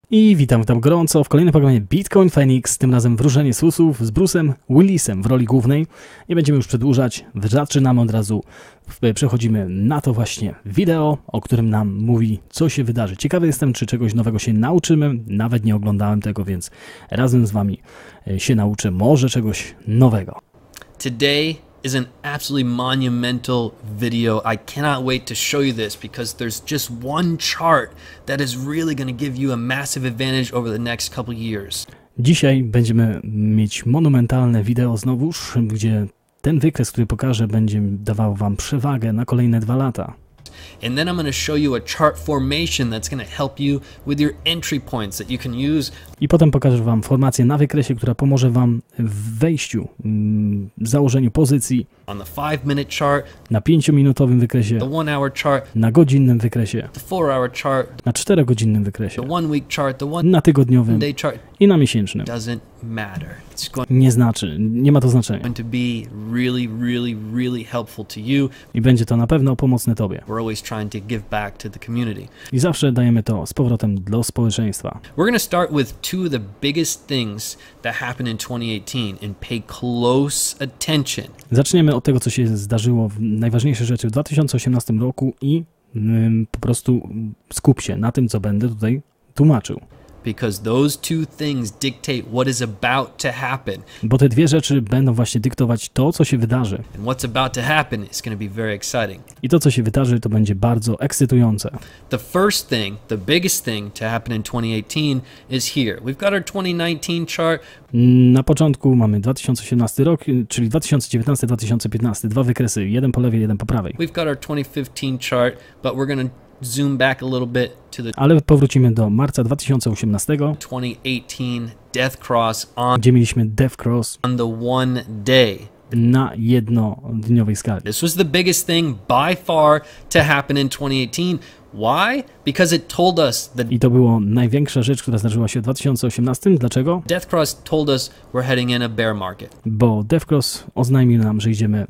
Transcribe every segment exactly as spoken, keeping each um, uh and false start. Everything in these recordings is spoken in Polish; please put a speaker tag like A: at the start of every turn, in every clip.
A: I witam, witam gorąco w kolejnym programie Bitcoin Phoenix, tym razem wróżenie susów z Bruce'em Willisem w roli głównej. Nie będziemy już przedłużać, zaczynamy od razu, przechodzimy na to właśnie wideo, o którym nam mówi, co się wydarzy. Ciekawy jestem, czy czegoś nowego się nauczymy, nawet nie oglądałem tego, więc razem z wami się nauczę może czegoś nowego.
B: Today is an absolutely monumental video. I cannot wait to show you this because there's just one chart that is really going to give you a massive advantage over the next couple years.
A: Dzisiaj będziemy mieć monumentalne wideo znowuż, gdzie ten wykres, który pokażę, będzie dawał wam przewagę na kolejne dwa lata.
B: And then I'm going to show you a chart formation that's going to help you with your entry points that you can use.
A: I potem pokażę wam formację na wykresie, która pomoże wam w wejściu, w założeniu pozycji.
B: On the five minute chart,
A: na pięciominutowym wykresie,
B: the one hour chart,
A: na godzinnym wykresie,
B: the four hour chart,
A: na czterogodzinnym wykresie,
B: the one week chart, the one
A: na tygodniowym
B: day chart,
A: i na miesięcznym.
B: Doesn't matter. It's going
A: Nie znaczy, nie ma to znaczenia.
B: to be really, really, really helpful to you.
A: I będzie to na pewno pomocne tobie.
B: We're always trying to give back to the community.
A: I zawsze dajemy to z powrotem do społeczeństwa.
B: We're going to start with two of the biggest things that happened in twenty eighteen and pay close attention.
A: Zaczniemy od tego, co się zdarzyło, w najważniejsze rzeczy w dwa tysiące osiemnastym roku i ym, po prostu skup się na tym, co będę tutaj tłumaczył.
B: Because those two things dictate what is about to happen.
A: Bo te dwie rzeczy będą właśnie dyktować to, co się wydarzy.
B: And what's about to happen is going to be very exciting.
A: I to, co się wydarzy, to będzie bardzo ekscytujące.
B: The first thing, the biggest thing to happen in twenty eighteen is here. We've got our twenty nineteen chart.
A: Na początku mamy dwa tysiące osiemnasty rok, czyli dwa tysiące dziewiętnasty dwa tysiące piętnasty, dwa wykresy, jeden po lewej, jeden po prawej.
B: We've got our twenty fifteen chart, but we're going to zoom back a little bit to the
A: Ale powrócimy do marca dwa tysiące osiemnastego,
B: twenty eighteen Death Cross on,
A: gdzie mieliśmy Death Cross
B: on the one day.
A: na jednodniowej skali.
B: This was the biggest thing by far to happen in twenty eighteen. Why? Because it told us that
A: I to była największa rzecz, która zdarzyła się w dwa tysiące osiemnastym. Dlaczego?
B: Death Cross told us we're heading in a bear market.
A: Bo Death Cross oznajmił nam, że idziemy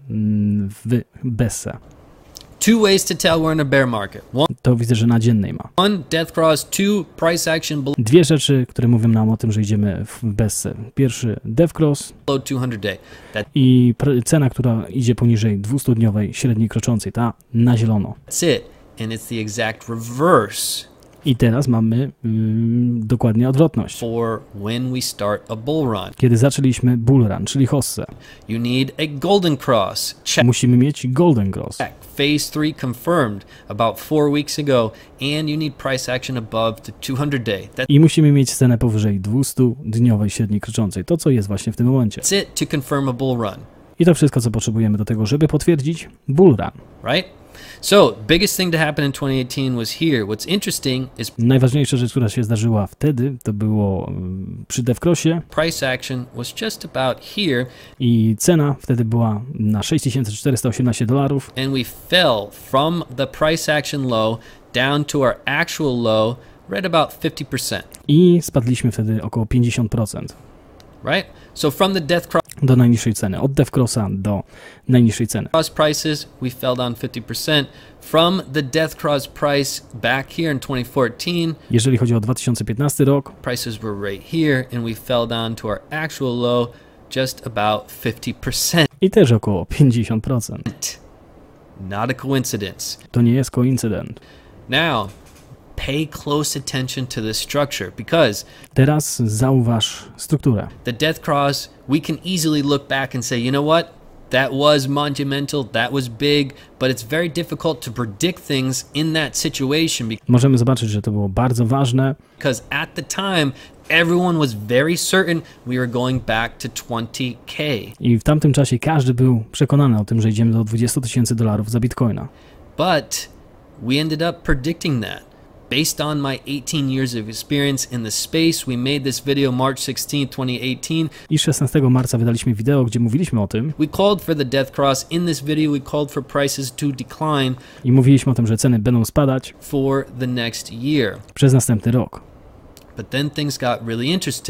A: w bessę.
B: Two ways to tell we're in a bear market. One,
A: To widzę, że na dziennej ma.
B: one Death Cross, two price action below
A: Dwie rzeczy, które mówią nam o tym, że idziemy w bessę. Pierwszy Death Cross
B: two hundred day. That,
A: i cena, która idzie poniżej dwustudniowej średniej kroczącej, ta na zielono.
B: that's it. And it's the exact reverse
A: I teraz mamy mm, dokładnie odwrotność.
B: for when we start a bull run.
A: Kiedy zaczęliśmy bull run, czyli hossę,
B: You need a golden cross. Check.
A: musimy mieć golden cross.
B: Phase three confirmed about four weeks ago, and you need price action above the two hundred day. That's
A: I musimy mieć cenę powyżej dwustudniowej średniej kroczącej. To, co jest właśnie w tym momencie.
B: it to confirm a bull run,
A: I to wszystko, co potrzebujemy do tego, żeby potwierdzić bull run.
B: right? So, biggest thing to happen in twenty eighteen was here. What's interesting is
A: Najważniejsza rzecz, która się zdarzyła wtedy, to było mm, przy Death Crossie
B: price action was just about here,
A: i cena wtedy była na sześć tysięcy czterysta osiemnaście dolarów.
B: and we fell from the price action low down to our actual low right about fifty percent,
A: I spadliśmy wtedy około pięćdziesiąt procent
B: right? So from the death cross
A: do najniższej ceny. Od Death Crossa do najniższej ceny.
B: prices, we fell down fifty percent. From the death cross price back here in twenty fourteen,
A: Jeżeli chodzi o dwa tysiące piętnasty rok,
B: prices were right here, and we fell down to our actual low just about fifty percent.
A: i też około pięćdziesiąt procent.
B: Not a coincidence.
A: To nie jest koincydent.
B: Now, pay close attention to this structure because
A: Teraz zauważ strukturę.
B: the death cross, we can easily look back and say, you know what? That was monumental, that was big, but it's very difficult to predict things in that situation
A: Możemy zobaczyć, że to było bardzo ważne,
B: because at the time, everyone was very certain we were going back to twenty K.
A: i w tamtym czasie każdy był przekonany o tym, że idziemy do dwudziestu tysięcy dolarów za bitcoina.
B: But we ended up predicting that. Based on my eighteen years of experience in the space, we made this video March sixteenth, twenty eighteen.
A: I szesnastego marca wydaliśmy wideo, gdzie mówiliśmy o tym
B: We called for the death cross. In this video, we called for prices to decline
A: i mówiliśmy o tym, że ceny będą spadać
B: for the next year.
A: przez następny rok.
B: But then things got really interesting.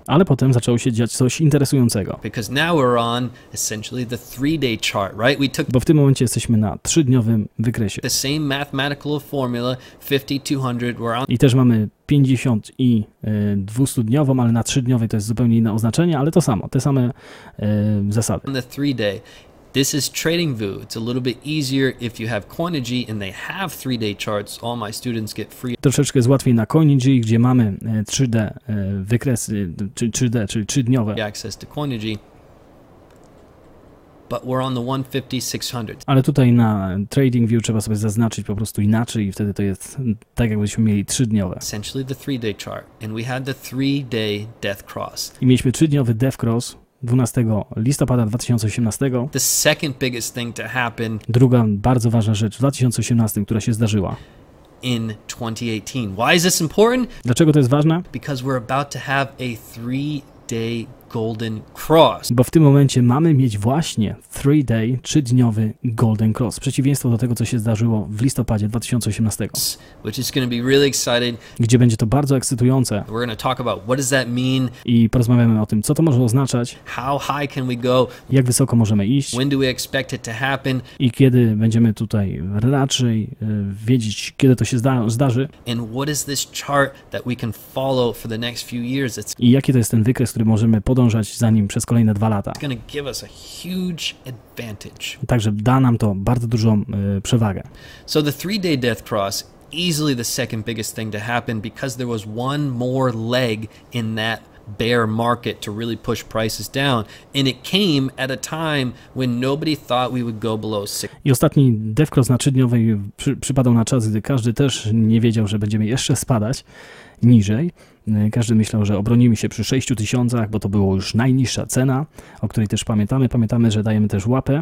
A: Ale potem zaczęło się dziać coś interesującego.
B: Because now we're on essentially the three-day chart, right? We took
A: Bo w tym momencie jesteśmy na trzydniowym wykresie.
B: the same mathematical formula, fifty, two hundred, we're on
A: I też mamy pięćdziesiąt i dwustudniową, ale na trzydniowej to jest zupełnie inne oznaczenie, ale to samo, te same e, zasady.
B: the three-day. This is TradingView. It's a little bit easier if you have Coinigy and they have three-day charts. All my students get free
A: Troszeczkę jest łatwiej na Coinigy, gdzie mamy e, trzy D e, wykresy, czy trzy D, czyli trzydniowe.
B: access to Coinigy. But we're on the one fifty, six hundred.
A: Ale tutaj na TradingView trzeba sobie zaznaczyć po prostu inaczej i wtedy to jest tak, jakbyśmy mieli trzydniowe.
B: Essentially the three-day chart. And we had the three-day death cross.
A: I mieliśmy trzydniowy Death Cross dwunastego listopada dwa tysiące osiemnastego.
B: The second biggest thing to happen
A: Druga bardzo ważna rzecz w dwa tysiące osiemnastym, która się zdarzyła.
B: in twenty eighteen. Why is this important?
A: Dlaczego to jest ważne?
B: Because we're about to have a three-day golden cross.
A: Bo w tym momencie mamy mieć właśnie three-day, trzydniowy Golden Cross. Przeciwieństwo do tego, co się zdarzyło w listopadzie dwa tysiące osiemnastego.
B: Which is going to be really exciting.
A: Gdzie będzie to bardzo ekscytujące
B: We're going to talk about what does that mean?
A: i porozmawiamy o tym, co to może oznaczać,
B: How high can we go?
A: jak wysoko możemy iść
B: When do we expect it to happen?
A: i kiedy będziemy tutaj raczej y, wiedzieć, kiedy to się zda zdarzy
B: And what is this chart that we can follow for the next few years? It's
A: i jaki to jest ten wykres, który możemy podążać za nim przez kolejne dwa lata.
B: going to give us a huge advantage.
A: Także da nam to bardzo dużą y, przewagę.
B: So the three-day death cross, easily the second biggest thing to happen because there was one more leg in that bear market to really push prices down, and it came at a time when nobody thought we would go below six.
A: I ostatni Death Cross na trzydniowej przy, przypadał na czas, gdy każdy też nie wiedział, że będziemy jeszcze spadać niżej. Każdy myślał, że obronimy się przy sześciu tysiącach, bo to była już najniższa cena, o której też pamiętamy. Pamiętamy, że dajemy też łapę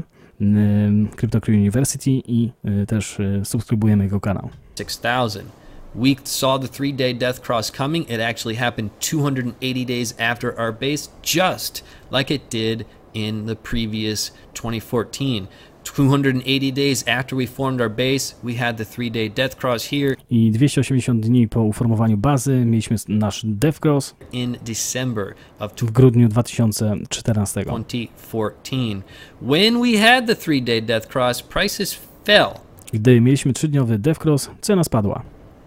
A: CryptoCrew University i też subskrybujemy jego kanał.
B: six thousand. We saw the three-day death cross coming. It actually happened two hundred eighty days after our base, just like it did in the previous twenty fourteen. two hundred eighty days after we formed our base, we had the three-day death cross here.
A: I dwieście osiemdziesiąt dni po uformowaniu bazy mieliśmy nasz Death Cross
B: in December of
A: w grudniu dwa tysiące czternastego.
B: twenty fourteen. When we had the three-day death cross, prices fell
A: Gdy mieliśmy trzydniowy Death Cross, cena spadła.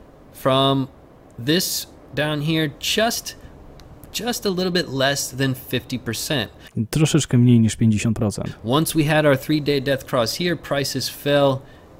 B: from this down here just just a little bit less than fifty percent.
A: Troszeczkę mniej niż pięćdziesiąt procent.
B: Once we had our three-day death cross here, prices fell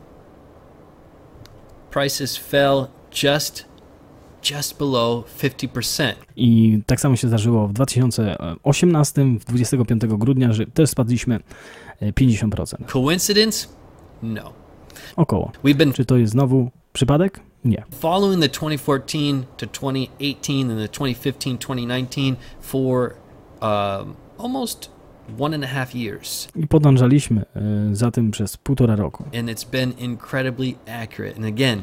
B: prices fell just just below fifty percent.
A: I tak samo się zdarzyło w dwa tysiące osiemnastym, dwudziestego piątego grudnia, że też spadliśmy pięćdziesiąt procent.
B: Coincidence? No.
A: Około.
B: We've been
A: Czy to jest znowu przypadek? Nie.
B: following the twenty fourteen to twenty eighteen and the twenty fifteen twenty nineteen for um, almost one and a half years.
A: I podążaliśmy y, za tym przez półtora roku.
B: And it's been incredibly accurate. And again,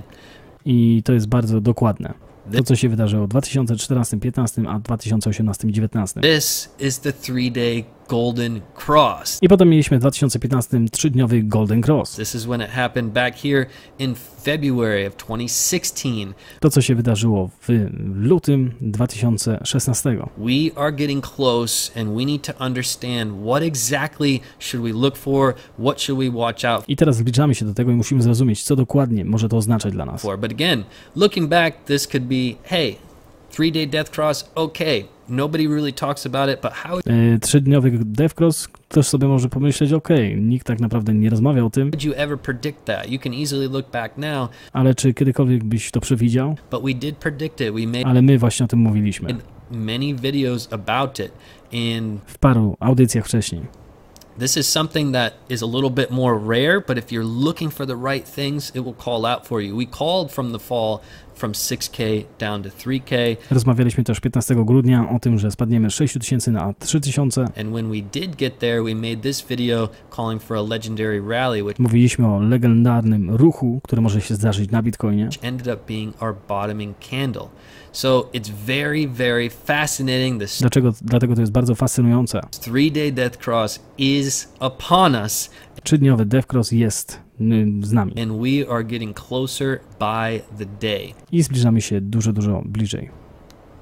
A: I to jest bardzo dokładne. To, co się wydarzyło w dwa tysiące czternastym, piętnastym, a dwa tysiące osiemnastym i dziewiętnastym.
B: this is the three-day golden cross.
A: I potem mieliśmy w dwa tysiące piętnastym trzydniowy Golden Cross.
B: This is when it happened back here in February of twenty sixteen.
A: To, co się wydarzyło w lutym dwa tysiące szesnastego.
B: We are getting close and we need to understand what exactly should we look for, what should we watch out
A: I teraz zbliżamy się do tego i musimy zrozumieć, co dokładnie może to oznaczać dla nas.
B: for. But again, looking back, this could be, hey, three-day death cross, okay. Nobody really talks about it, but how
A: E, trzydniowy Death Cross, ktoś sobie może pomyśleć, ok, nikt tak naprawdę nie rozmawiał o tym,
B: would you ever predict that? You can easily look back now,
A: ale czy kiedykolwiek byś to przewidział?
B: but we did predict it. We made
A: Ale my właśnie o tym mówiliśmy
B: many videos about it. And
A: w paru audycjach wcześniej.
B: this is something that is a little bit more rare, but if you're looking for the right things, it will call out for you. We called from the fall from six K down to three K.
A: Rozmawialiśmy też piętnastego grudnia o tym, że spadniemy z sześć tysięcy na trzy tysiące.
B: And when we did get there, we made this video calling for a legendary rally, which
A: Mówiliśmy o legendarnym ruchu, który może się zdarzyć na Bitcoinie.
B: ended up being our bottoming candle. So it's very, very fascinating. This
A: Dlaczego? Dlatego to jest bardzo fascynujące.
B: three-day death cross is upon us,
A: Trzydniowy Death Cross jest y, z nami
B: and we are getting closer by the day.
A: i zbliżamy się dużo, dużo bliżej.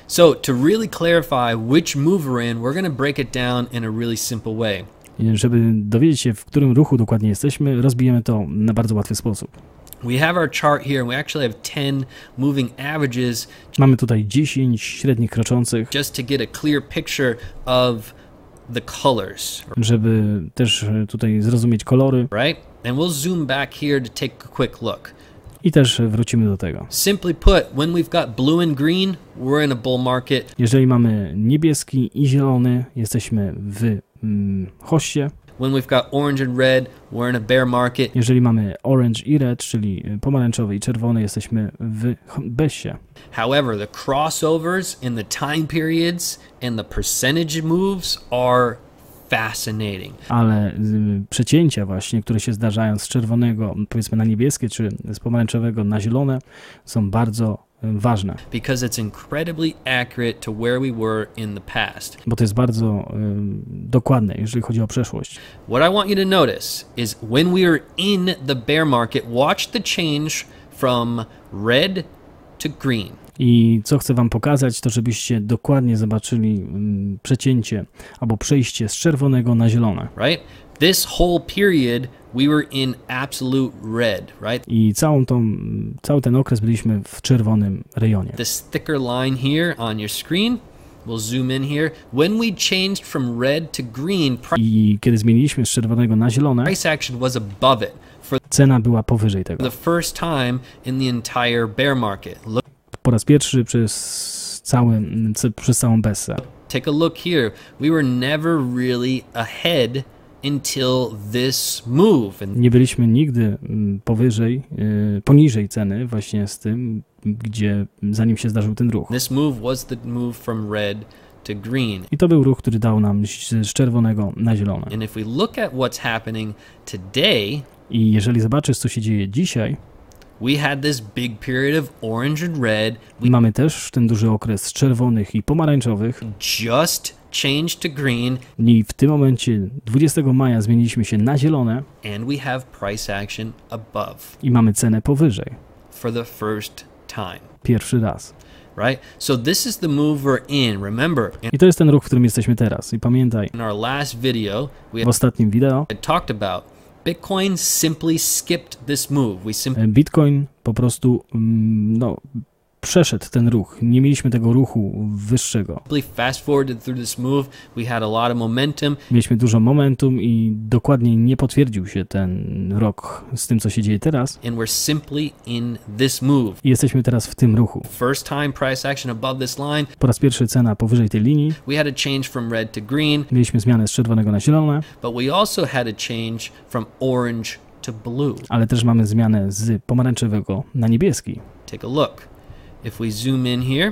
B: So to really clarify which move we're in, we're going to break it down in a really simple way.
A: I żeby dowiedzieć się, w którym ruchu dokładnie jesteśmy, rozbijemy to na bardzo łatwy sposób.
B: We have our chart here and we actually have ten moving averages.
A: Mamy tutaj dziesięć średnich kroczących,
B: Just to get a clear picture of the colors,
A: żeby też tutaj zrozumieć kolory
B: right? And we'll zoom back here to take a quick look.
A: i też wrócimy do tego.
B: Simply put, when we've got blue and green, we're in a bull market.
A: Jeżeli mamy niebieski i zielony, jesteśmy w mm, hoście.
B: When we've got orange and red, we're in a bear market.
A: Jeżeli mamy orange i red, czyli pomarańczowy i czerwony, jesteśmy w bessie.
B: However, the crossovers in the time periods and the percentage moves are fascinating.
A: Ale y, przecięcia właśnie, które się zdarzają z czerwonego, powiedzmy na niebieskie, czy z pomarańczowego na zielone, są bardzo y, ważne.
B: Because it's incredibly accurate to where we were in the past.
A: Bo to jest bardzo y, dokładne, jeżeli chodzi o przeszłość.
B: What I want you to notice is when we are in the bear market, watch the change from red to green.
A: I co chcę wam pokazać, to żebyście dokładnie zobaczyli mm, przecięcie albo przejście z czerwonego na zielone.
B: Right? This whole period we were in absolute red, right?
A: I całą tą, cały ten okres byliśmy w czerwonym rejonie.
B: This thicker line here on your screen, we'll zoom in here. When we changed from red to green,
A: I kiedy zmieniliśmy z czerwonego na zielone,
B: price action was above it for
A: cena była powyżej tego.
B: the first time in the entire bear market. Look,
A: Po raz pierwszy przez, cały, c- przez całą bessę.
B: take a look here. We were never really ahead until this move. And
A: Nie byliśmy nigdy mm, powyżej, y, poniżej ceny właśnie z tym, gdzie zanim się zdarzył ten ruch.
B: this move was the move from red to green.
A: I to był ruch, który dał nam z, z czerwonego na zielone.
B: And if we look at what's happening today,
A: I jeżeli zobaczysz, co się dzieje dzisiaj,
B: we had this big period of orange and red. We
A: mamy też ten duży okres czerwonych i pomarańczowych.
B: just changed to green,
A: I w tym momencie dwudziestego maja zmieniliśmy się na zielone
B: and we have price action above
A: i mamy cenę powyżej.
B: for the first time,
A: Pierwszy raz.
B: right? So this is the move we're in. Remember, in
A: I to jest ten ruch, w którym jesteśmy teraz. I pamiętaj,
B: in our last video, we
A: w ostatnim wideo
B: had talked about Bitcoin simply skipped this move. We simply
A: Bitcoin po prostu mm, no, przeszedł ten ruch. Nie mieliśmy tego ruchu wyższego.
B: fast forwarded through this move. We had a lot of momentum.
A: Mieliśmy dużo momentum i dokładnie nie potwierdził się ten rok z tym, co się dzieje teraz.
B: And we're simply in this move.
A: I jesteśmy teraz w tym ruchu.
B: First time price action above this line.
A: Po raz pierwszy cena powyżej tej linii.
B: We had a change from red to green,
A: Mieliśmy zmianę z czerwonego na zielone,
B: but we also had a change from orange to blue.
A: ale też mamy zmianę z pomarańczowego na niebieski.
B: Take a look. If we zoom in here,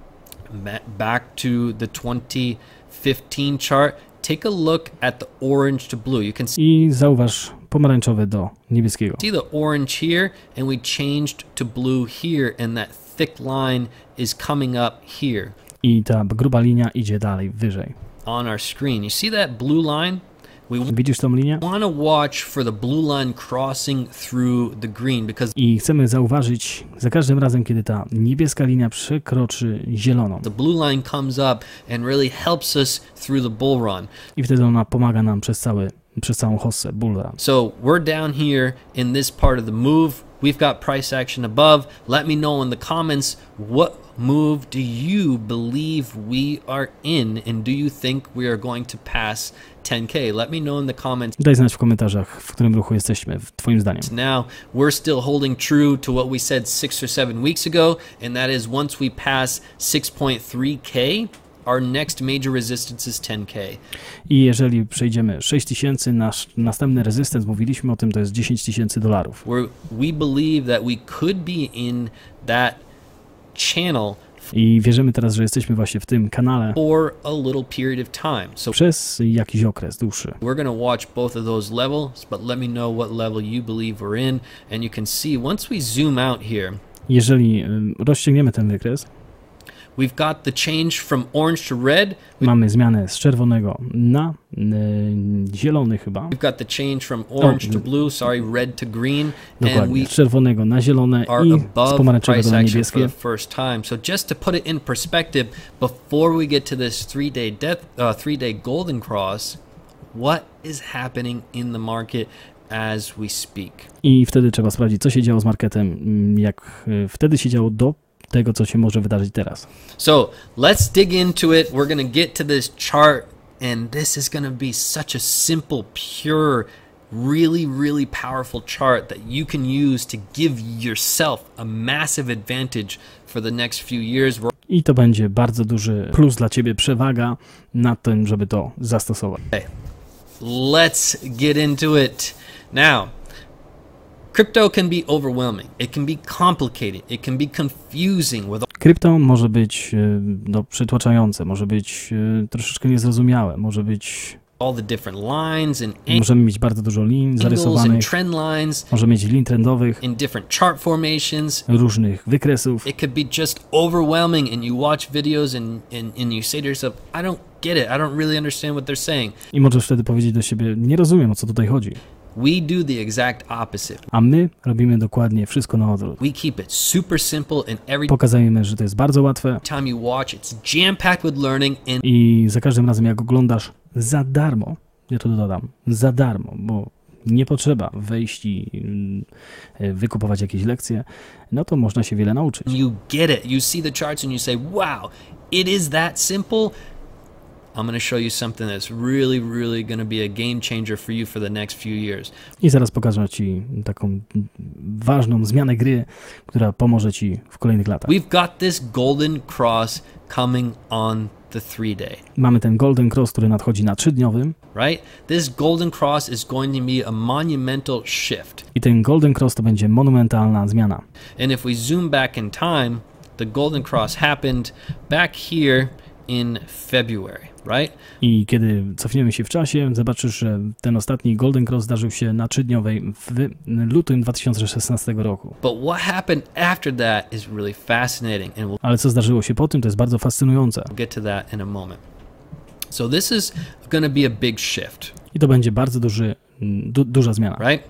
B: ba- back to the twenty fifteen chart, take a look at the orange to blue. You can see
A: I zauważ pomarańczowe do niebieskiego.
B: the orange here, and we changed to blue here, and that thick line is coming up here
A: I ta gruba linia idzie dalej, wyżej.
B: on our screen. You see that blue line? We
A: Widzisz tą linię?
B: want to watch for the blue line crossing through the green because
A: I chcemy zauważyć za każdym razem, kiedy ta niebieska linia przekroczy zieloną.
B: the blue line comes up and really helps us through the bull run.
A: I wtedy ona pomaga nam przez, cały, przez całą hossę, bull run.
B: So we're down here in this part of the move. We've got price action above. Let me know in the comments, what move do you believe we are in, and do you think we are going to pass ten K? Let me know in the comments.
A: Daj znać w komentarzach, w którym ruchu jesteśmy, w twoim zdaniem.
B: Now, we're still holding true to what we said six or seven weeks ago, and that is once we pass six point three K, our next major resistance is ten K.
A: I jeżeli przejdziemy sześć tysięcy, nasz następny rezystans, mówiliśmy o tym, to jest dziesięć tysięcy dolarów.
B: Where we believe that we could be in that channel
A: I wierzymy teraz, że jesteśmy właśnie w tym kanale
B: for a little period of time. So
A: przez jakiś okres dłuższy.
B: we're going to watch both of those levels, but let me know what level you believe we're in, and you can see once we zoom out here,
A: Jeżeli y, rozciągniemy ten wykres,
B: We've got the change from orange to red.
A: Mamy zmianę z czerwonego na e, zielony chyba.
B: We've got the change from orange
A: Oh,
B: to blue, sorry, red to green.
A: Dokładnie,
B: And we
A: z czerwonego na zielone
B: are
A: i z
B: above
A: pomarańczowego
B: price
A: na
B: action for
A: niebieskie.
B: the first time. So just to put it in perspective, before we get to this three-day death, uh, three-day golden cross, what is happening in the market as we speak?
A: I wtedy trzeba sprawdzić, co się działo z marketem, jak e, wtedy się działo do tego, co się może wydarzyć teraz.
B: So let's dig into it. We're gonna get to this chart, and this is gonna be such a simple, pure, really, really powerful chart that you can use to give yourself a massive advantage for the next few years.
A: I to będzie bardzo duży plus dla ciebie, przewaga na tym, żeby to zastosować.
B: Okay, let's get into it. Now, crypto can be overwhelming. It can be complicated. It can be confusing with
A: Krypto może być e, no, przytłaczające, może być e, troszeczkę niezrozumiałe, może być...
B: all the different lines and
A: Możemy mieć bardzo dużo lin
B: angles
A: zarysowanych,
B: and trend lines
A: możemy mieć lin trendowych,
B: in different chart formations.
A: różnych wykresów.
B: It could be just overwhelming, and you watch videos and, and, and you say to yourself, I don't get it. I don't really understand what they're saying.
A: I możesz wtedy powiedzieć do siebie, nie rozumiem, o co tutaj chodzi.
B: We do the exact opposite.
A: A my robimy dokładnie wszystko na odwrót.
B: We keep it super simple, and every
A: Pokazujemy, że to jest bardzo łatwe
B: time you watch, it's jam-packed with learning, and
A: i za każdym razem jak oglądasz za darmo, ja to dodam, za darmo, bo nie potrzeba wejść i y, wykupować jakieś lekcje, no to można się wiele nauczyć.
B: you get it. You see the charts and you say, wow, it is that simple. I'm going to show you something that's really, really going to be a game changer for you for the next few years.
A: I zaraz pokażę Ci taką ważną zmianę gry, która pomoże Ci w kolejnych latach.
B: We've got this golden cross coming on the three day,
A: Mamy ten Golden Cross, który nadchodzi na trzydniowym
B: right? This golden cross is going to be a monumental shift.
A: i ten Golden Cross to będzie monumentalna zmiana.
B: And if we zoom back in time, the golden cross happened back here in February, right?
A: I kiedy cofniemy się w czasie, zobaczysz, że ten ostatni Golden Cross zdarzył się na trzydniowej w lutym dwa tysiące szesnastego roku.
B: But what happened after that is really fascinating, and we'll
A: Ale co zdarzyło się po tym, to jest bardzo fascynujące.
B: get to that in a moment. So this is going to be a big shift,
A: I to będzie bardzo duży, du, duża zmiana.
B: right?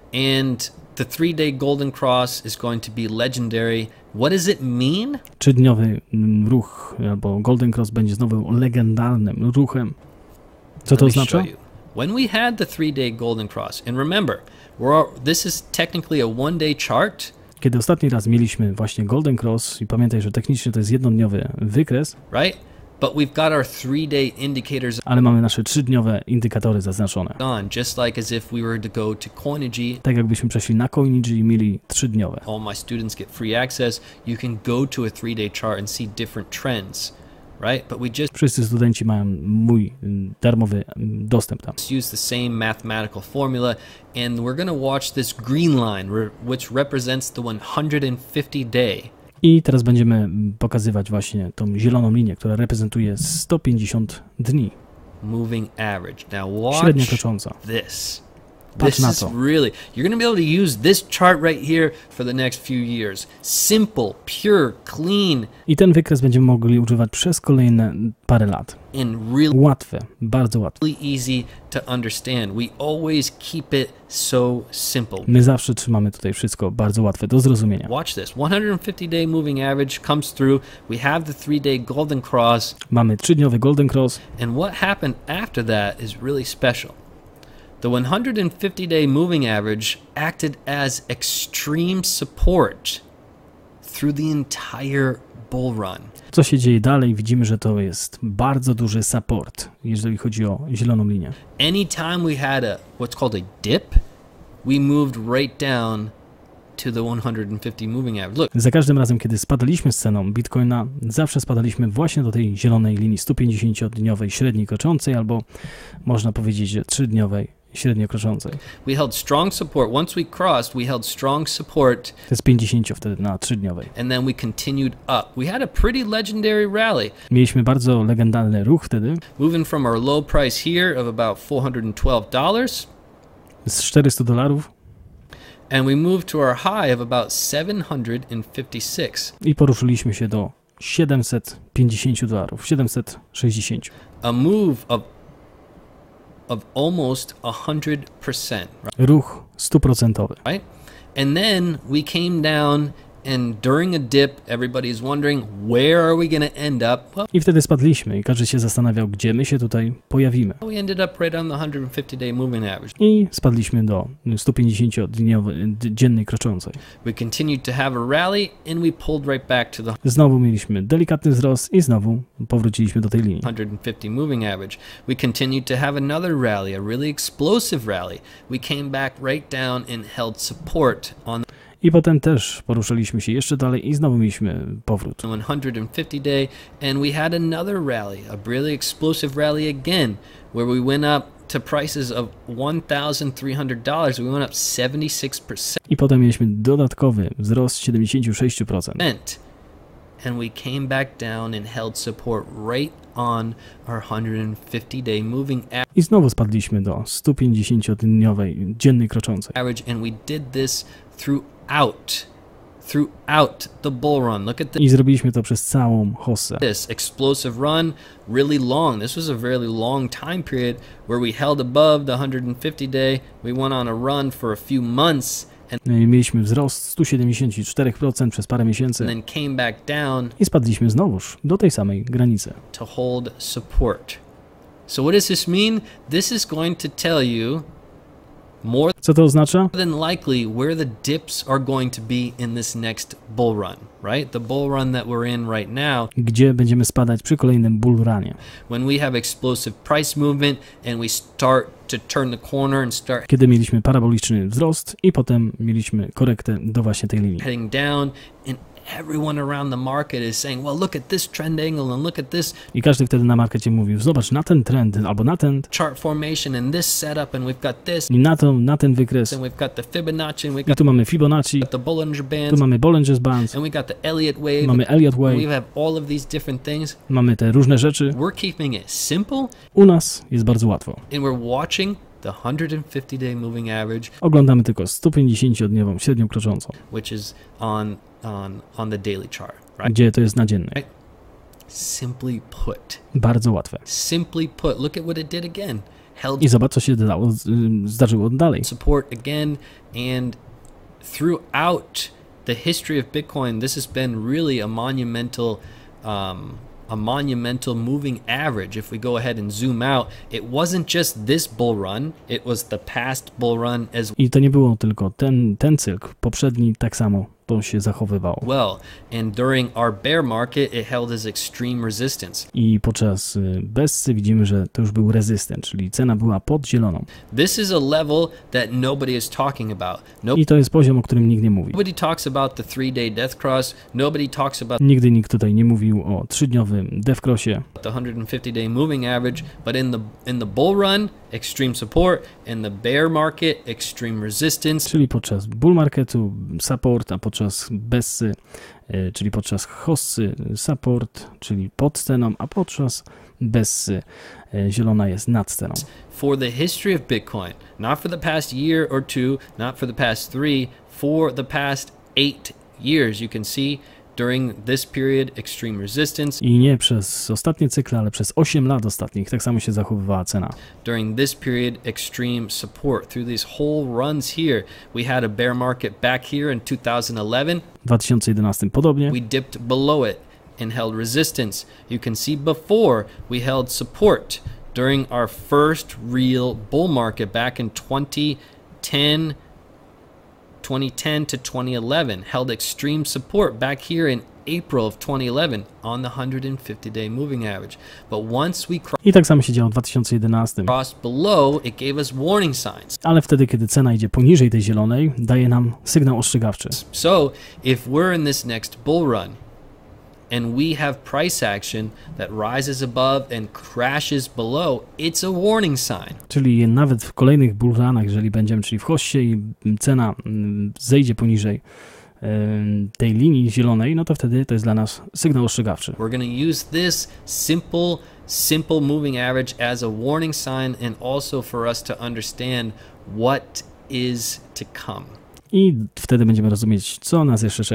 B: And the three-day golden cross is going to be legendary. What does it mean?
A: Trzydniowy mm, ruch albo Golden Cross będzie znowu legendarnym ruchem. Co to
B: Let me
A: oznacza?
B: show you. When we had the three-day golden cross, and remember, we're all, this is technically a one-day chart,
A: Kiedy ostatni raz mieliśmy właśnie Golden Cross i pamiętaj, że technicznie to jest jednodniowy wykres,
B: right? But we've got our three-day indicators
A: ale mamy nasze trzydniowe indykatory zaznaczone.
B: on, just like as if we were to go to Coinigy.
A: Tak jakbyśmy przeszli na Coinigy i mieli trzydniowe.
B: All my students get free access. You can go to a three-day chart and see different trends, right? But we just
A: Wszyscy studenci mają mój mm, darmowy mm, dostęp tam.
B: use the same mathematical formula, and we're going to watch this green line, re- which represents the one hundred fifty day.
A: I teraz będziemy mm, pokazywać właśnie tą zieloną linię, która reprezentuje sto pięćdziesiąt dni.
B: Moving average. Now
A: Średnia
B: watch
A: krocząca.
B: this.
A: Patrz
B: This
A: na
B: is
A: to.
B: really, you're going to be able to use this chart right here for the next few years. Simple, pure, clean,
A: I ten wykres będziemy mogli używać przez kolejne parę lat.
B: and really
A: Łatwe, bardzo łatwe.
B: easy to understand. We always keep it so simple.
A: My zawsze trzymamy tutaj wszystko bardzo łatwe do zrozumienia.
B: Watch this. one hundred fifty day moving average comes through. We have the three day golden cross.
A: Mamy trzydniowy Golden Cross
B: And what happened after that is really special. The one hundred fifty day moving average acted as extreme support through the entire bull run.
A: Co się dzieje dalej? Widzimy, że to jest bardzo duży support, jeżeli chodzi o zieloną linię.
B: Anytime we had a what's called a dip, we moved right down to the one hundred fifty moving average. Look,
A: Za każdym razem, kiedy spadaliśmy z ceną Bitcoina, zawsze spadaliśmy właśnie do tej zielonej linii sto pięćdziesięciodniowej średniej kroczącej, albo można powiedzieć, że trzydniowej średnio kroczącej.
B: we held strong support. Once we crossed, we held strong support,
A: To jest pięćdziesiąt wtedy na trzydniowej.
B: and then we continued up. We had a pretty legendary rally,
A: Mieliśmy bardzo legendarny ruch wtedy,
B: moving from our low price here of about four hundred twelve dollars,
A: z czterystu dolarów
B: and we moved to our high of about seven hundred fifty-six.
A: i poruszyliśmy się do siedemset pięćdziesiąt dolarów, siedemset sześćdziesiąt.
B: A move of of almost one hundred percent, right?
A: Ruch stuprocentowy.
B: Right? And then we came down, and during a dip, everybody is wondering, where are we going to end up? Well,
A: I wtedy spadliśmy i każdy się zastanawiał, gdzie my się tutaj pojawimy.
B: we ended up right on the one hundred fifty day moving average.
A: I spadliśmy do sto pięćdziesiąt dziennej kroczącej.
B: We continued to have a rally, and we pulled right back to the
A: Znowu mieliśmy delikatny wzrost i znowu powróciliśmy do tej linii.
B: one hundred fifty moving average. We continued to have another rally, a really explosive rally. We came back right down and held support on
A: I potem też poruszyliśmy się jeszcze dalej i znowu mieliśmy powrót.
B: the one hundred fifty day, and we had another rally, a really explosive rally again, where we went up to prices of one thousand three hundred dollars. We went up seventy-six percent.
A: I potem mieliśmy dodatkowy wzrost siedemdziesiąt sześć procent.
B: And we came back down and held support right on our one hundred fifty day moving
A: I znowu spadliśmy do sto pięćdziesięciodniowej dziennej kroczącej.
B: average, and we did this throughout throughout the bull run. Look at
A: I zrobiliśmy to przez całą hossę.
B: this explosive run, really long. This was a very long time period where we held above the one hundred fifty day. We went on a run for a few months, and
A: Mieliśmy wzrost sto siedemdziesiąt cztery procent przez parę miesięcy
B: then came back down
A: i spadliśmy znowuż do tej samej granicy.
B: to hold support. So what does this mean? This is going to tell you more
A: Co to oznacza?
B: than likely where the dips are going to be in this next bull run, right? The bull run that we're in right now.
A: Gdzie będziemy spadać przy kolejnym bull runie.
B: When we have explosive price movement and we start to turn the corner and start
A: Kiedy mieliśmy paraboliczny wzrost i potem mieliśmy korektę do właśnie tej linii.
B: heading down, and everyone around the market is saying, well, look at this trend angle and look at this
A: I każdy wtedy na markecie mówił, zobacz na ten trend albo na ten
B: chart formation and this setup, and we've got this,
A: i na, to, na ten wykres.
B: and we've got the Fibonacci, and we've
A: I
B: got
A: tu mamy Fibonacci,
B: the Bollinger
A: tu
B: Bands,
A: mamy Bollinger Bands,
B: and we got the Elliott Wave,
A: mamy Elliott
B: and
A: Wave,
B: we have all of these different things.
A: mamy te różne rzeczy.
B: We're keeping it simple,
A: U nas jest bardzo łatwo.
B: and we're watching the one hundred fifty day moving average,
A: Oglądamy tylko sto pięćdziesięciodniową średnią kroczącą,
B: which is on on on the daily chart, right?
A: gdzie to jest na dziennej.
B: Simply put,
A: Bardzo łatwe.
B: simply put, look at what it did again. Held
A: I zobacz, co się dało, zdarzyło dalej.
B: support again, and throughout the history of Bitcoin, this has been really a monumental um, a monumental moving average. If we go ahead and zoom out, it wasn't just this bull run, it was the past bull run as
A: I to nie było tylko ten, ten cykl, poprzedni tak samo to się zachowywało.
B: well. And during our bear market, it held as extreme resistance.
A: I podczas y, Bessy widzimy, że to już był rezystent, czyli cena była pod zieloną.
B: This is a level that nobody is talking about. No,
A: I to jest poziom, o którym nikt nie mówi.
B: nobody talks about the three-day death cross. Nobody talks about
A: Nigdy nikt tutaj nie mówił o trzydniowym death crossie,
B: the one hundred fifty day moving average, but in the in the bull run, extreme support, in the bear market, extreme resistance.
A: czyli podczas bull marketu support, a podczas Bessy, y, czyli podczas hossy support, czyli pod ceną, a podczas Bessy y, zielona jest nad ceną.
B: For the history of Bitcoin, not for the past year or two, not for the past three, for the past eight years, you can see during this period extreme resistance.
A: I nie przez ostatnie cykle, ale przez osiem lat ostatnich tak samo się zachowywała cena.
B: During this period, extreme support. Through these whole runs here, we had a bear market back here in two thousand eleven.
A: W dwa tysiące jedenastym podobnie.
B: We dipped below it and held resistance. You can see before we held support during our first real bull market back in twenty ten, twenty ten to twenty eleven. Held extreme support back here in April of twenty eleven on the one hundred fifty day moving average. But once we
A: I tak samo się działo w dwa tysiące jedenastym.
B: crossed below, it gave us warning signs.
A: Ale wtedy, kiedy cena idzie poniżej tej zielonej, daje nam sygnał ostrzegawczy.
B: So if we're in this next bull run and we have price action that rises above and crashes below, it's a warning sign.
A: Czyli nawet w kolejnych bull runach, jeżeli będziemy, czyli w hossie i cena mm, zejdzie poniżej em, tej linii zielonej, no to wtedy to jest dla nas sygnał ostrzegawczy.
B: We're going to use this simple, simple moving average as a warning sign, and also for us to understand what is to come.
A: I wtedy będziemy rozumieć, co nas jeszcze czeka.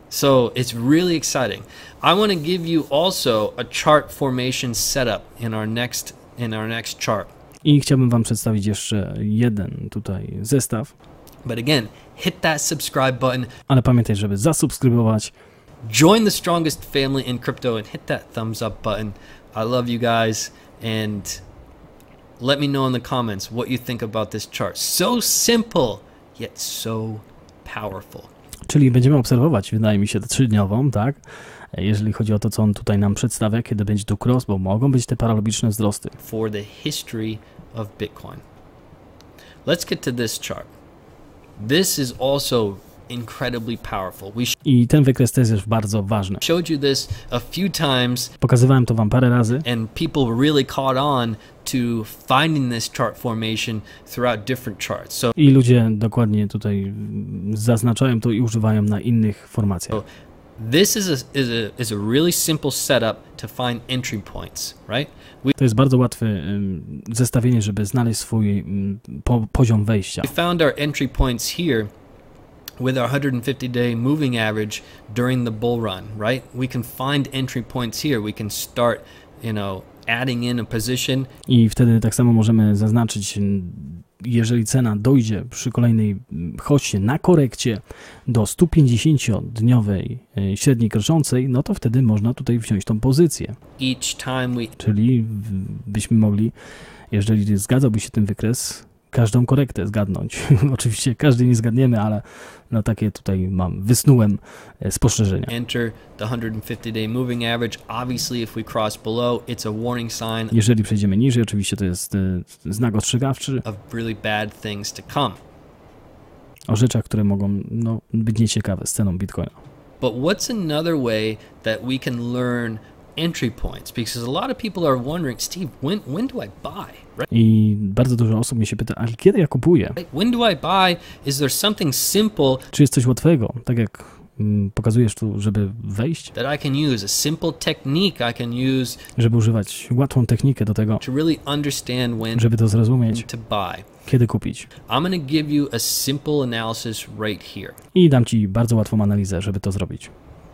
B: So it's really exciting. I want to give you also a chart formation setup in our next in our next chart.
A: I chciałbym wam przedstawić jeszcze jeden tutaj zestaw.
B: But again, hit that subscribe button.
A: Ale pamiętaj, żeby zasubskrybować.
B: Join the strongest family in crypto and hit that thumbs up button. I love you guys, and let me know in the comments what you think about this chart. So simple, yet so powerful.
A: Czyli będziemy obserwować, wydaje mi się, trzydniową, tak? Jeżeli chodzi o to, co on tutaj nam przedstawia, kiedy będzie tu cross, bo mogą być te paralogiczne wzrosty.
B: For the history of Bitcoin. Let's get to this chart. This is also incredibly powerful. We
A: I ten wykres też jest bardzo ważny.
B: showed you this a few times,
A: Pokazywałem to wam parę razy
B: and people really caught on to finding this chart formation throughout different charts. So
A: i ludzie dokładnie tutaj zaznaczają to i używają na innych formacjach.
B: this is a, is a, is a really simple setup to find entry points, right? We,
A: To jest bardzo łatwe ym, zestawienie, żeby znaleźć swój ym, po, poziom wejścia.
B: we found our entry points here with our one hundred fifty day moving average during the bull run, right? We can find entry points here. We can start, you know, adding in a position.
A: I wtedy tak samo możemy zaznaczyć, ym, jeżeli cena dojdzie przy kolejnej ym, chodźcie na korekcie do sto pięćdziesięciodniowej y, średniej kroczącej, no to wtedy można tutaj wziąć tą pozycję.
B: Each time we
A: Czyli w- byśmy mogli, jeżeli zgadzałby się ten wykres, każdą korektę zgadnąć. Oczywiście każdy nie zgadniemy, ale no takie tutaj mam, wysnułem e, spostrzeżenia.
B: enter the one hundred fifty day moving average. Obviously, if we cross below, it's a warning sign
A: Jeżeli przejdziemy niżej, oczywiście to jest e, znak ostrzegawczy
B: of really bad things to come.
A: o rzeczach, które mogą no, być nieciekawe z ceną Bitcoina.
B: But what's another way that we can learn entry points? Because a lot of people are wondering, Steve, when when do I buy? Right?
A: I bardzo dużo osób mnie się pyta, ale kiedy ja kupuję?
B: When do I buy? Is there something simple
A: Czy jest coś łatwego, tak jak mm, pokazujesz tu, żeby wejść,
B: that I can use? A simple technique I can use
A: żeby używać łatwą technikę do tego,
B: to really understand when
A: żeby to zrozumieć,
B: to buy.
A: kiedy kupić.
B: I'm going to give you a simple analysis right here.
A: I dam ci bardzo łatwą analizę, żeby to zrobić.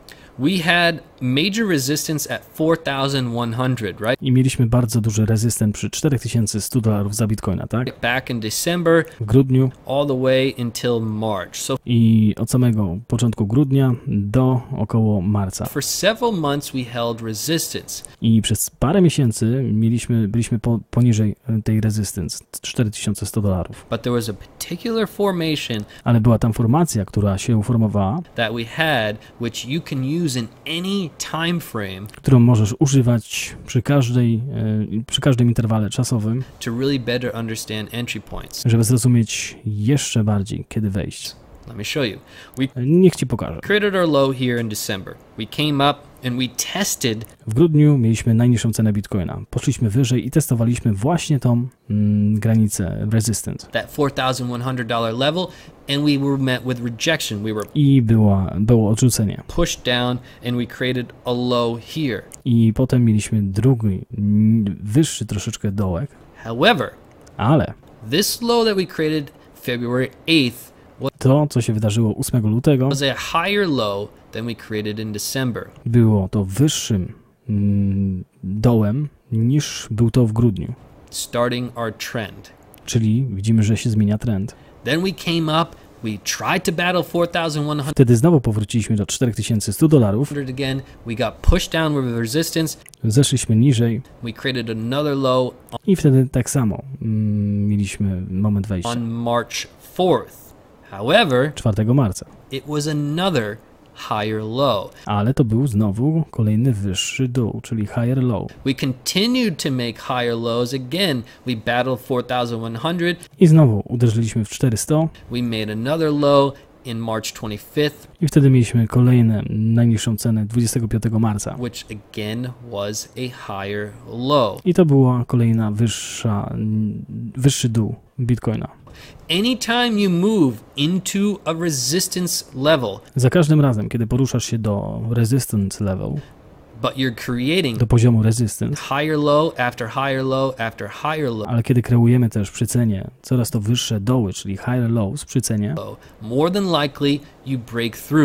B: We had major resistance at four thousand one hundred, right?
A: I mieliśmy bardzo duży rezystent przy cztery tysiące sto dolarów za Bitcoina, tak?
B: Back in December
A: W grudniu
B: all the way until March. So
A: i od samego początku grudnia do około marca.
B: for several months we held resistance.
A: I przez parę miesięcy mieliśmy, byliśmy po, poniżej tej resistance, cztery tysiące sto dolarów.
B: But there was a particular formation
A: Ale była tam formacja, która się uformowała,
B: that we had which you can use in any time frame
A: którą możesz używać przy każdej, e, przy każdym interwale czasowym,
B: to really better understand entry points.
A: żeby zrozumieć jeszcze bardziej, kiedy wejść.
B: Let me show you. We
A: Niech ci pokażę.
B: created our low here in December. We came up and we tested
A: W grudniu mieliśmy najniższą cenę Bitcoina. Poszliśmy wyżej i testowaliśmy właśnie tą mm, granicę resistance.
B: that four thousand one hundred dollar level, and we were met with rejection. We were
A: I była, było odrzucenie.
B: pushed down and we created a low here.
A: I potem mieliśmy drugi, mm, wyższy troszeczkę dołek,
B: However,
A: ale
B: this low that we created February eighth
A: to, co się wydarzyło ósmego lutego,
B: was a higher low than we created in December.
A: było to wyższym mm, dołem niż był to w grudniu.
B: Starting our trend.
A: Czyli widzimy, że się zmienia trend.
B: Then we came up, we tried to battle four thousand one hundred
A: Wtedy znowu powróciliśmy do cztery tysiące sto dolarów,
B: again. We got pushed down with resistance.
A: zeszliśmy niżej
B: We created another low
A: i wtedy tak samo mm, mieliśmy moment wejścia.
B: on March fourth. However,
A: czwartego marca.
B: it was another higher low.
A: Ale to był znowu kolejny wyższy dół, czyli higher low.
B: We continued to make higher lows. Again, we battled four thousand one hundred.
A: I znowu uderzyliśmy w czterysta
B: We made another low in March twenty-fifth,
A: i wtedy mieliśmy kolejną najniższą cenę dwudziestego piątego marca.
B: which again was a higher low.
A: I to była kolejna wyższa, wyższy dół Bitcoina.
B: Anytime you move into a resistance level,
A: Za każdym razem, kiedy poruszasz się do resistance level,
B: but you're creating
A: do poziomu resistance,
B: higher low after higher low after higher low,
A: ale kiedy kreujemy też przy cenie coraz to wyższe doły, czyli higher lows przy cenie,
B: more than likely you break through.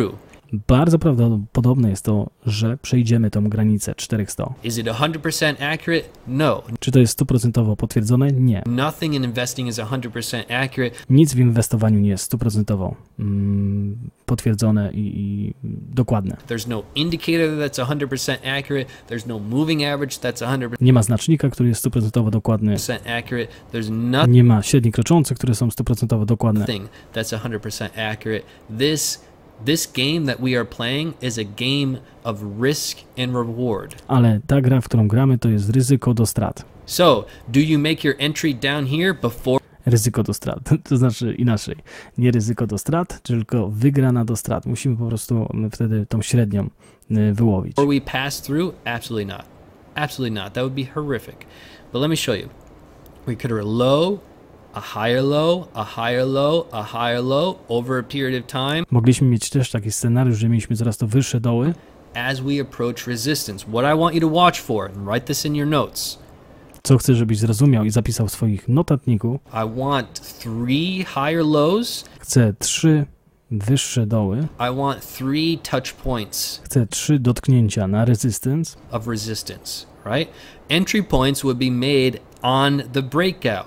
A: bardzo prawdopodobne jest to, że przejdziemy tą granicę czterysta.
B: Is it one hundred percent accurate? No.
A: Czy to jest stuprocentowo potwierdzone? Nie.
B: Nothing in investing is one hundred percent accurate.
A: Nic w inwestowaniu nie jest stuprocentowo mm, potwierdzone i, i dokładne.
B: There's no indicator that's one hundred percent accurate. There's no moving average that's one hundred
A: Nie ma znacznika, który jest stuprocentowo dokładny.
B: percent accurate. There's nothing
A: Nie ma średnich kroczących, które są stuprocentowo dokładne.
B: that's one hundred percent accurate. This This game that we are playing is a game of risk and reward.
A: Ale ta gra, w którą gramy, to jest ryzyko do strat.
B: So, do you make your entry down here before
A: Ryzyko do strat, to znaczy inaczej. Nie ryzyko do strat, tylko wygrana do strat. Musimy po prostu wtedy tą średnią wyłowić.
B: we pass through? Absolutely not. Absolutely not. That would be horrific. But let me show you. We could are low, a higher low, a higher low, a higher low over a period of time.
A: Mogliśmy mieć też taki scenariusz, że mieliśmy coraz to wyższe doły.
B: As we approach resistance, what I want you to watch for, and write this in your notes.
A: Co chcę, żebyś zrozumiał i zapisał w swoich notatniku.
B: I want three higher lows.
A: Chcę trzy wyższe doły.
B: I want three touch points.
A: Chcę trzy dotknięcia na resistance.
B: Of resistance, right? Entry points would be made on the breakout.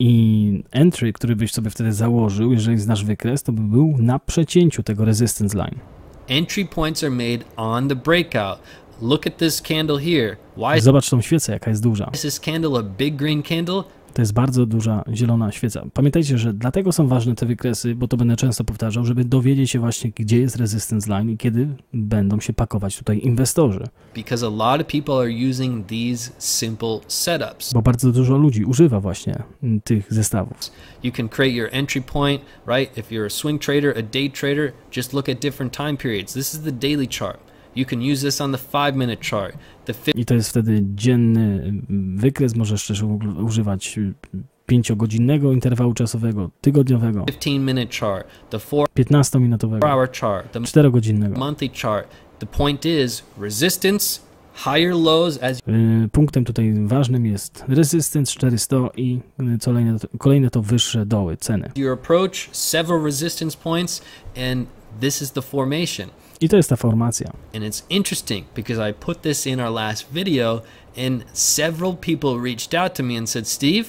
A: I entry, który byś sobie wtedy założył, jeżeli znasz wykres, to by był na przecięciu tego resistance line.
B: Entry points are made on the breakout. Look at this candle here. Why is
A: Zobacz tą świecę, jaka jest duża.
B: this candle a big green candle?
A: To jest bardzo duża zielona świeca. Pamiętajcie, że dlatego są ważne te wykresy, bo to będę często powtarzał, żeby dowiedzieć się właśnie, gdzie jest resistance line i kiedy będą się pakować tutaj inwestorzy.
B: Because a lot of people are using these simple setups.
A: Bo bardzo dużo ludzi używa właśnie tych zestawów.
B: You can create your entry point, right? If you're a swing trader, a day trader, just look at different time periods. This is the daily chart. You can use this on the five minute chart. The
A: I to jest wtedy dzienny wykres, możesz też używać pięciogodzinnego interwału czasowego, tygodniowego,
B: fifteen minute chart, the four
A: piętnastominutowego,
B: hour chart, the
A: czterogodzinnego.
B: monthly chart. The point is resistance, higher lows as
A: Punktem tutaj ważnym jest resistance czterysta i kolejne, kolejne to wyższe doły, ceny.
B: you approach several resistance points, and this is the formation.
A: I to jest ta formacja.
B: And it's interesting because I put this in our last video, and several people reached out to me and said, Steve,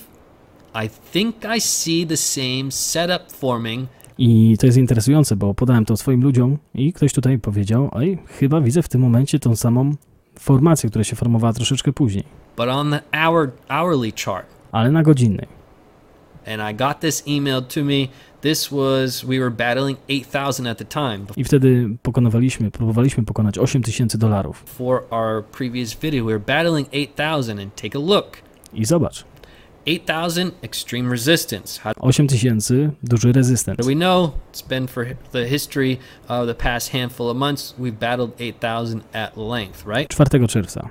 B: I think I see the same setup forming.
A: I to jest interesujące, bo podałem to swoim ludziom i ktoś tutaj powiedział, oj, chyba widzę w tym momencie tą samą formację, która się formowała troszeczkę później.
B: But on the hour hourly chart.
A: Ale na godzinnej.
B: And I got this email to me. This was, we were battling eight thousand at the time.
A: I wtedy pokonywaliśmy, próbowaliśmy pokonać osiem tysięcy dolarów.
B: For our previous video, we were battling eight thousand, and take a look.
A: I zobacz.
B: eight thousand, extreme resistance. How
A: osiem tysięcy, duży resystance.
B: do we know? It's been for the history of the past handful of months. We've battled eight thousand at length, right?
A: czwartego czerwca.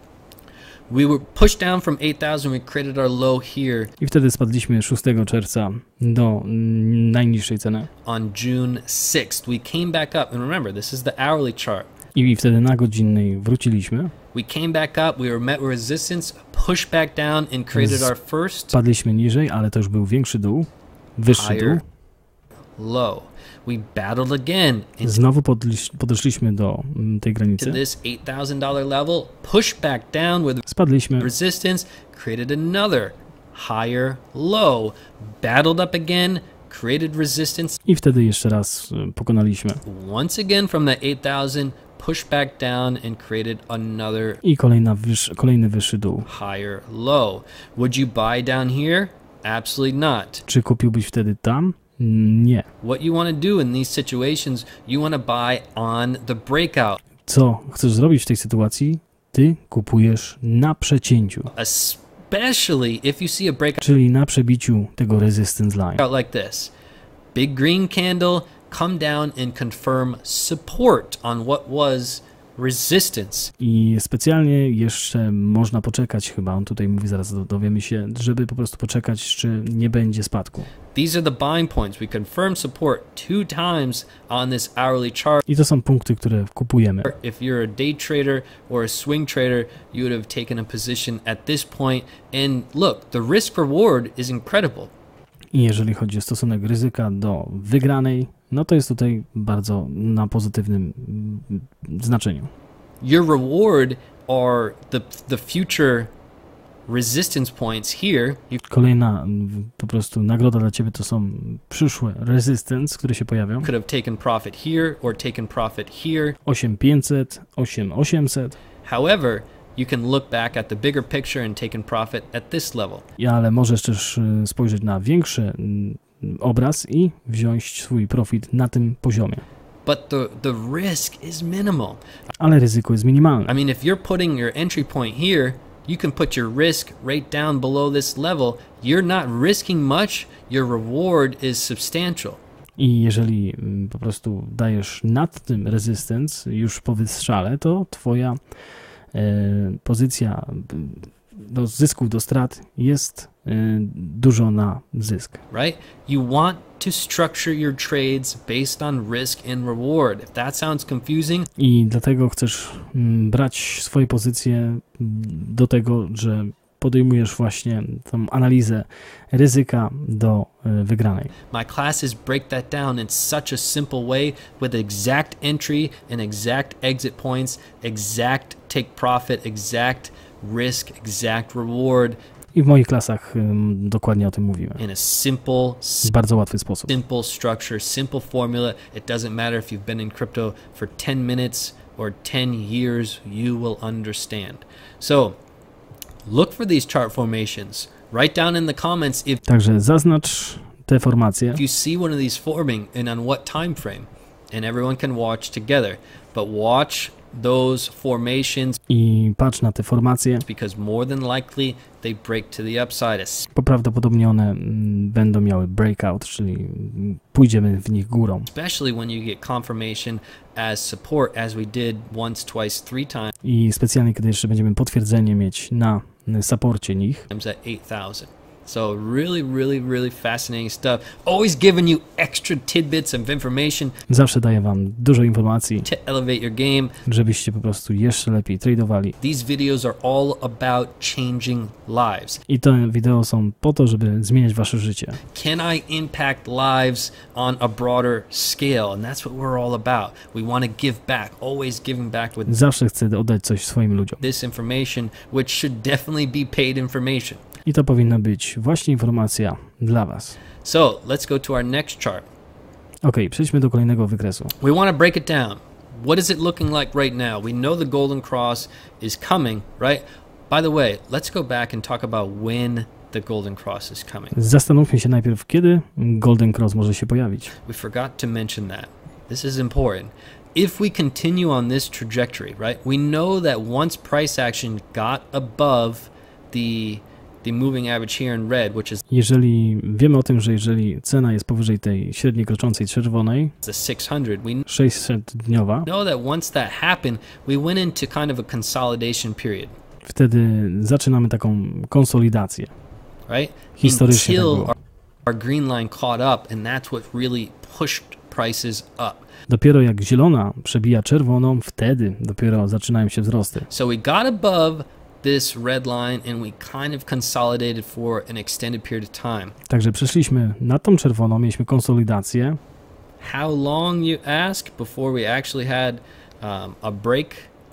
B: We were pushed down from eight thousand. We created our low here.
A: I wtedy spadliśmy szóstego czerwca do mm, najniższej ceny.
B: On June sixth, we came back up. And remember, this is the hourly chart.
A: I wtedy na godzinnej wróciliśmy.
B: We came back up. We were met with resistance, pushed back down, and created our first
A: Spadliśmy niżej, ale to już był większy dół, wyższy dół.
B: higher low. We battled again into
A: Znowu podliś, podeszliśmy do mm, tej granicy.
B: this eight thousand dollar level, pushed back down with
A: Spadliśmy,
B: resistance, created another higher low, battled up again, created resistance
A: i wtedy jeszcze raz y, pokonaliśmy.
B: once again from that eight thousand, pushed back down and created another
A: I kolejna wyż, kolejny wyższy dół.
B: higher low. Would you buy down here? Absolutely not.
A: Czy kupiłbyś wtedy tam? Nie.
B: What you want to do in these situations, you want to buy on the breakout,
A: Co chcesz zrobić w tej sytuacji? Ty kupujesz na przecięciu,
B: especially if you see a breakout
A: czyli na przebiciu tego resistance line.
B: like this. Big green candle, come down and confirm support on what was resistance.
A: I specjalnie jeszcze można poczekać, chyba on tutaj mówi, zaraz do- dowiemy się, żeby po prostu poczekać, czy nie będzie spadku.
B: These are the buying points. We confirm support two times on this hourly chart.
A: I to są punkty, które kupujemy.
B: If you're a day trader or a swing trader, you would have taken a position at this point. And look, the risk reward is incredible.
A: I jeżeli chodzi o stosunek ryzyka do wygranej, no to jest tutaj bardzo na pozytywnym znaczeniu.
B: Your reward are the the future resistance points here. You
A: Kolejna po prostu nagroda dla ciebie to są przyszłe resistance, które się pojawią.
B: could have taken profit here or taken profit here.
A: osiem tysięcy pięćset, osiem tysięcy osiemset.
B: However, you can look back at the bigger picture and taken profit at this level.
A: Ja, ale możesz też y, spojrzeć na większy y, obraz i wziąć swój profit na tym poziomie.
B: But the the risk is minimal.
A: Ale ryzyko jest minimalne.
B: I mean, if you're putting your entry point here, you can put your risk right down below this level. You're not risking much. Your reward is substantial.
A: I jeżeli y, po prostu dajesz nad tym resistance już po wystrzale, to twoja y, pozycja y, do zysków, do strat jest y, dużo na zysk.
B: Right? You want to structure your trades based on risk and reward. If that sounds confusing,
A: I dlatego chcesz mm, brać swoje pozycje mm, do tego, że podejmujesz właśnie tą analizę ryzyka do y, wygranej.
B: my classes break that down in such a simple way with exact entry and exact exit points, exact take profit, exact risk, exact reward
A: I w moich klasach ym, dokładnie o tym mówimy.
B: in a simple,
A: W bardzo łatwy sposób.
B: simple structure, simple formula. It doesn't matter if you've been in crypto for ten minutes or ten years, you will understand. So, look for these chart formations. Write down in the comments if
A: Także zaznacz te formacje
B: you see one of these forming and on what time frame, and everyone can watch together. But watch those formations
A: i patrz na te formacje,
B: because more than likely they break to the upside,
A: bo prawdopodobnie one mm, będą miały breakout, czyli mm, pójdziemy w nich górą.
B: especially when you get confirmation as support, as we did once, twice, three times
A: I specjalnie, kiedy jeszcze będziemy potwierdzenie mieć na y, saporcie nich.
B: at eight thousand. So really, really, really fascinating stuff. Always giving you extra tidbits of information
A: Zawsze daję wam dużo informacji,
B: to elevate your game.
A: żebyście po prostu jeszcze lepiej tradowali.
B: These videos are all about changing lives.
A: I te wideo są po to, żeby zmieniać wasze życie.
B: Can I impact lives on a broader scale? And that's what we're all about. We want to give back, always giving back with
A: Zawsze chcę oddać coś swoim ludziom.
B: this information, which should definitely be paid information.
A: I to powinna być właśnie informacja dla was.
B: So let's go to our next chart.
A: Ok, przejdźmy do kolejnego wykresu.
B: We want to break it down. What is it looking like right now? We know the golden cross is coming, right? By the way, let's go back and talk about when the golden cross is coming.
A: Zastanówmy się najpierw, kiedy Golden Cross może się pojawić.
B: We forgot to mention that. This is important. If we continue on this trajectory, right? We know that once price action got above the the moving average here in red, which is
A: Jeżeli wiemy o tym, że jeżeli cena jest powyżej tej średniej kroczącej czerwonej,
B: the six hundred, we
A: sześćsetdniowa,
B: know that once that happened, we went into kind of a consolidation period,
A: wtedy zaczynamy taką konsolidację.
B: right?
A: Historycznie tak
B: Until
A: było.
B: our, our green line caught up, and that's what really pushed prices up.
A: Dopiero jak zielona przebija czerwoną, wtedy dopiero zaczynają się wzrosty.
B: So we got above this red line and we kind of consolidated for an extended period of time.
A: Także przeszliśmy na tą czerwoną, mieliśmy konsolidację.
B: How long, you ask, before we actually had um, a break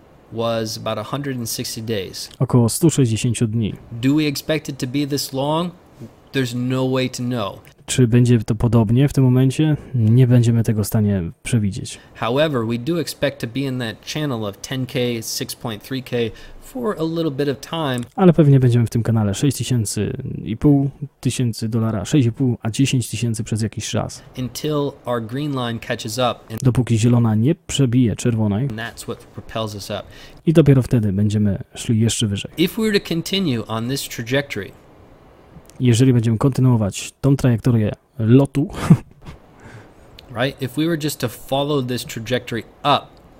B: was about one hundred sixty days.
A: Około sto sześćdziesiąt dni.
B: Do we expect it to be this long? There's no way to know.
A: Czy będzie to podobnie w tym momencie? Nie będziemy tego w stanie przewidzieć.
B: However, we do expect to be in that channel of ten K, six point three K for a little bit of time.
A: Ale pewnie będziemy w tym kanale sześć tysięcy i pół tysięcy dolara, sześć i pół, a dziesięć tysięcy przez jakiś czas.
B: Until our green line catches up, and
A: Dopóki zielona nie przebije czerwonej
B: that's what propels us up.
A: i dopiero wtedy będziemy szli jeszcze wyżej.
B: If we were to continue on this trajectory,
A: Jeżeli będziemy kontynuować tą trajektorię lotu,
B: right? If we were just to follow this trajectory up,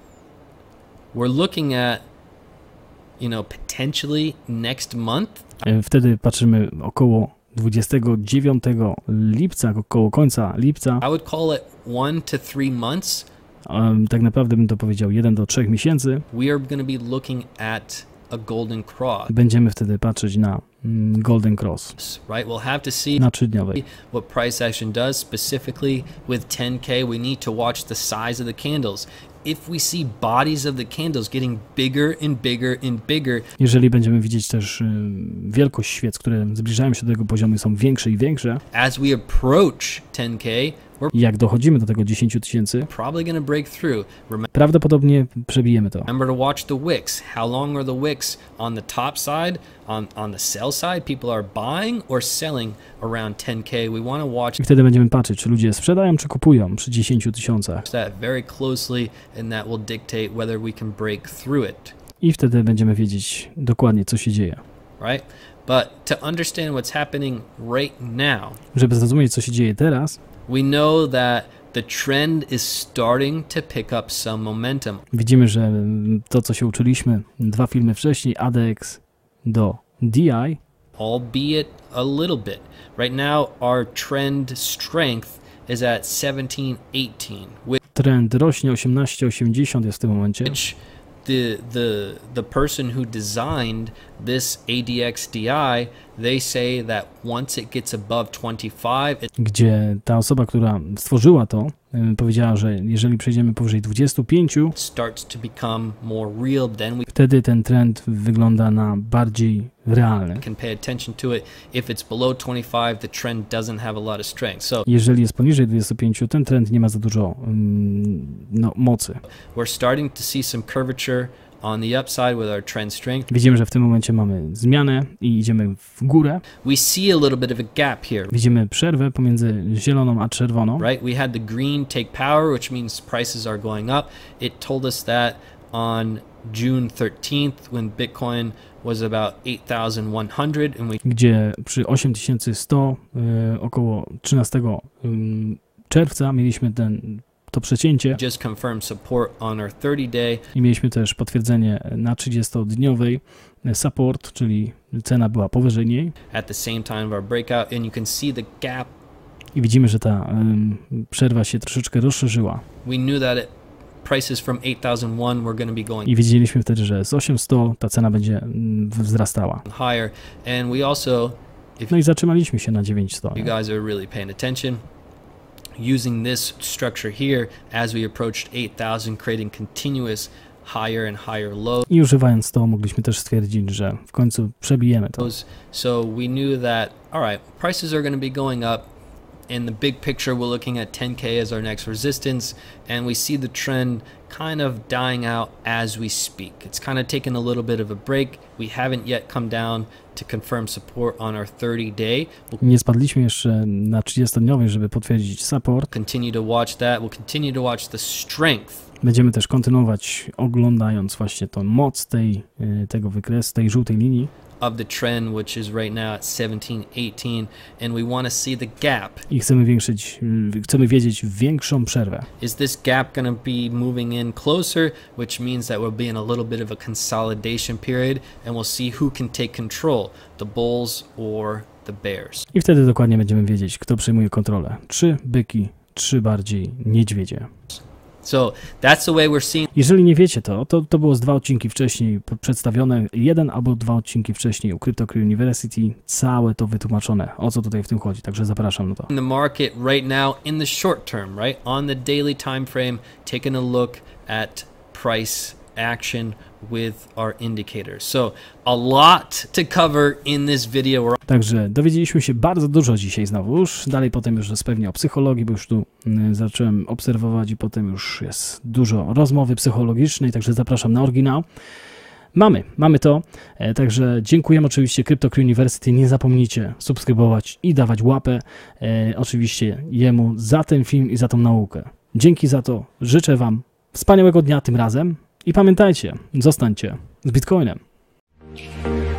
B: we're looking at, you know, potentially next month.
A: wtedy patrzymy około dwudziestego dziewiątego lipca, około końca lipca.
B: I would call it one to three months.
A: Um, tak naprawdę bym to powiedział jeden do trzech miesięcy.
B: We are going to be looking at a golden cross.
A: Będziemy wtedy patrzeć na mm, Golden Cross,
B: Right? We'll have to see
A: na trzydniowej.
B: what price action does. Specifically with ten K, we need to watch the size of the candles. If we see bodies of the candles getting bigger and bigger and bigger,
A: Jeżeli będziemy widzieć też y, wielkość świec, które zbliżają się do tego poziomu i są większe i większe,
B: as we approach ten K, we're
A: i jak dochodzimy do tego dziesięć tysięcy,
B: probably going to break through. Remember
A: prawdopodobnie przebijemy to.
B: Remember to watch the wicks. How long are the wicks on the top side? On on the sell side, people are buying or selling around ten K. We want to watch
A: I wtedy będziemy patrzeć, czy ludzie sprzedają, czy kupują przy dziesięciu tysiącach.
B: that very closely, and that will dictate whether we can break through it.
A: I wtedy będziemy wiedzieć dokładnie, co się dzieje.
B: Right? But to understand what's happening right now,
A: Żeby zrozumieć, co się dzieje teraz,
B: we know that the trend is starting to pick up some momentum.
A: widzimy, że to, co się uczyliśmy dwa filmy wcześniej, A D E X do D I,
B: Albeit a little bit. Right now, our trend strength is at seventeen eighteen,
A: trend rośnie, osiemnaście osiemdziesiąt jest w tym momencie,
B: which the the the person who designed this A D X D I, they say that once it gets above twenty-five, it
A: gdzie ta osoba, która stworzyła to, y, powiedziała, że jeżeli przejdziemy powyżej dwudziestu pięciu,
B: starts to become more real. Then we
A: wtedy ten trend wygląda na bardziej realny.
B: can pay attention to it. If it's below twenty-five, the trend doesn't have a lot of strength. So
A: Jeżeli jest poniżej dwudziestu pięciu, ten trend nie ma za dużo mm, no, mocy.
B: we're starting to see some curvature on the upside with our trend strength.
A: Widzimy, że w tym momencie mamy zmianę i idziemy w górę.
B: We see a little bit of a gap here.
A: Widzimy przerwę pomiędzy zieloną a czerwoną.
B: Right? We had the green take power, which means prices are going up. It told us that on June thirteenth when Bitcoin was about eight thousand one hundred, and we
A: Gdzie przy osiem tysięcy sto y, około trzynastego y, czerwca mieliśmy ten, to przecięcie
B: just confirmed support on our thirty day.
A: i mieliśmy też potwierdzenie na trzydziestodniowej support, czyli cena była powyżej niej
B: At the same time of our breakout, and you can see the gap.
A: i widzimy, że ta y, przerwa się troszeczkę rozszerzyła
B: We knew that it, prices from eight thousand one were going to be going
A: i wiedzieliśmy wtedy, że z osiemset ta cena będzie mm, wzrastała.
B: higher, and we also,
A: No i zatrzymaliśmy się na dziewięćset.
B: you guys are really paying attention, using this structure here as we approached eight thousand, creating continuous higher and higher lows.
A: I używając to mogliśmy też stwierdzić, że w końcu przebijemy to.
B: So we knew that, all right, prices are going to be going up. In the big picture, we're looking at ten K as our next resistance, and we see the trend kind of dying out as we speak. It's kind of taken a little bit of a break. We haven't yet come down to confirm support on our thirty day. We'll
A: Nie spadliśmy jeszcze na trzydziestodniowej, żeby potwierdzić support.
B: continue to watch that. We'll continue to watch the strength
A: Będziemy też kontynuować oglądając właśnie tą moc tej, y, tego wykresu, tej żółtej linii
B: of the trend, which is right now at seventeen eighteen, and we want to see the gap.
A: i chcemy, większyć, y, chcemy wiedzieć większą przerwę.
B: Is this gap going to be moving in closer, which means that we'll be in a little bit of a consolidation period, and we'll see who can take control, the bulls or the bears.
A: I wtedy dokładnie będziemy wiedzieć, kto przejmuje kontrolę. Trzy byki, trzy bardziej niedźwiedzie.
B: So that's the way we're seeing.
A: Jeżeli nie wiecie to, to, to było z dwa odcinki wcześniej p- przedstawione, jeden albo dwa odcinki wcześniej u CryptoCrew University, całe to wytłumaczone, o co tutaj w tym chodzi, także zapraszam na to.
B: The market right now in the short term, right? On the daily time frame, taking a look at price action with our indicators. So a lot to cover in this video.
A: Także dowiedzieliśmy się bardzo dużo dzisiaj znowuż, dalej potem już jest pewnie o psychologii, bo już tu y, zacząłem obserwować i potem już jest dużo rozmowy psychologicznej, także zapraszam na oryginał. Mamy, mamy to, e, także dziękujemy oczywiście CryptoCrew University, nie zapomnijcie subskrybować i dawać łapę e, oczywiście jemu za ten film i za tą naukę. Dzięki za to, życzę Wam wspaniałego dnia tym razem i pamiętajcie, zostańcie z Bitcoinem.